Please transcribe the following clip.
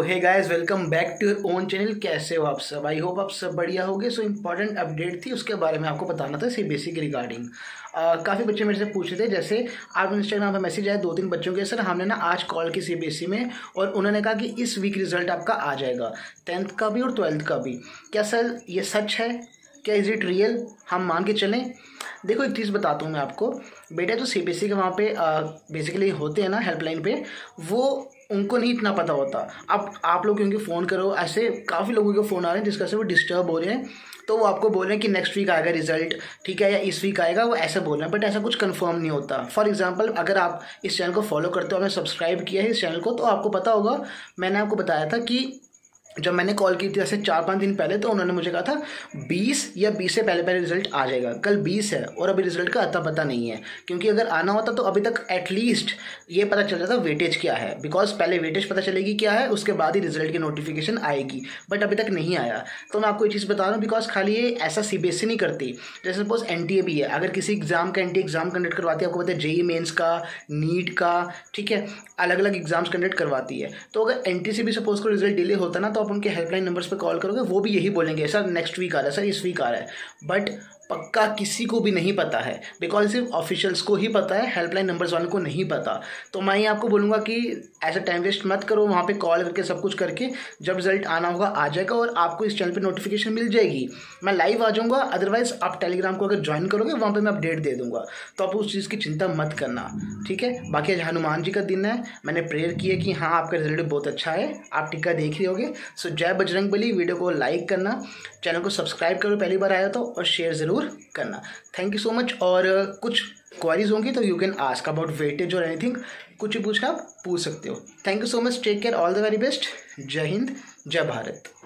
Hey guys, welcome back to your own channel. कैसे हो आप सब? आई होप आप सब बढ़िया होगे। सो इम्पॉर्टेंट अपडेट थी, उसके बारे में आपको बताना था सीबीएसई के रिगार्डिंग। काफ़ी बच्चे मेरे से पूछ रहे थे, जैसे आप इंस्टाग्राम पर मैसेज आया 2-3 बच्चों के, सर हमने ना आज कॉल की सीबीएसई में और उन्होंने कहा कि इस वीक रिजल्ट आपका आ जाएगा, 10th का भी और 12th का भी। क्या सर ये सच है? क्या इज़ इट रियल? हम मान के चलें? देखो एक चीज़ बताता हूँ मैं आपको बेटा, जो सीबीएसई के वहाँ पे बेसिकली होते हैं ना हेल्पलाइन पे, वो उनको नहीं इतना पता होता। अब आप लोग क्योंकि फ़ोन करो, ऐसे काफ़ी लोगों के फ़ोन आ रहे हैं जिसका से वो डिस्टर्ब हो रहे हैं, तो वो आपको बोल रहे हैं कि नेक्स्ट वीक आएगा रिजल्ट, ठीक है, या इस वीक आएगा, वो ऐसा बोल रहे हैं, बट ऐसा कुछ कंफर्म नहीं होता। फॉर एग्जांपल, अगर आप इस चैनल को फॉलो करते हो, आपने सब्सक्राइब किया है इस चैनल को, तो आपको पता होगा मैंने आपको बताया था कि जब मैंने कॉल की थी ऐसे 4-5 दिन पहले, तो उन्होंने मुझे कहा था 20 या 20 से पहले रिजल्ट आ जाएगा। कल 20 है और अभी रिजल्ट का अता पता नहीं है, क्योंकि अगर आना होता तो अभी तक एटलीस्ट ये पता चल जाता वेटेज क्या है, बिकॉज पहले वेटेज पता चलेगी क्या है, उसके बाद ही रिजल्ट की नोटिफिकेशन आएगी, बट अभी तक नहीं आया। तो मैं आपको ये चीज़ बता रहा हूँ, बिकॉज खाली ये ऐसा सीबीएसई नहीं करती। जैसे सपोज एनटीए भी है, अगर किसी एग्जाम का एनटीए एग्जाम कंडक्ट करवाती है, आपको पता है जेईई मेंस का, नीट का, ठीक है, अलग अलग एग्जाम्स कंडक्ट करवाती है। तो अगर एनटीए से भी सपोज को रिजल्ट डिले होता ना, तो आप उनके हेल्पलाइन नंबर्स पे कॉल करोगे, वो भी यही बोलेंगे, सर नेक्स्ट वीक आ रहा है, सर इस वीक आ रहा है, बट पक्का किसी को भी नहीं पता है, बिकॉज सिर्फ ऑफिशियल्स को ही पता है, हेल्पलाइन नंबर्स वालों को नहीं पता। तो मैं ये आपको बोलूँगा कि ऐसा टाइम वेस्ट मत करो, वहाँ पे कॉल करके सब कुछ करके जब रिजल्ट आना होगा आ जाएगा और आपको इस चैनल पे नोटिफिकेशन मिल जाएगी। मैं लाइव आ जाऊँगा, अदरवाइज आप टेलीग्राम को अगर ज्वाइन करोगे वहाँ पर मैं अपडेट दे दूँगा, तो आप उस चीज़ की चिंता मत करना, ठीक है। बाकी आज हनुमान जी का दिन है, मैंने प्रेयर की है कि हाँ आपका रिजल्ट बहुत अच्छा है, आप टिक्का देख रहे होगे। सो जय बजरंगबली। वीडियो को लाइक करना, चैनल को सब्सक्राइब करो पहली बार आया तो, और शेयर ज़रूर करना। Thank you so much. और कुछ क्वारीज होंगी तो you can ask about weightage और एनीथिंग, कुछ भी पूछना आप पूछ सकते हो। Thank you so much, take care, all the very best. जय हिंद, जय भारत।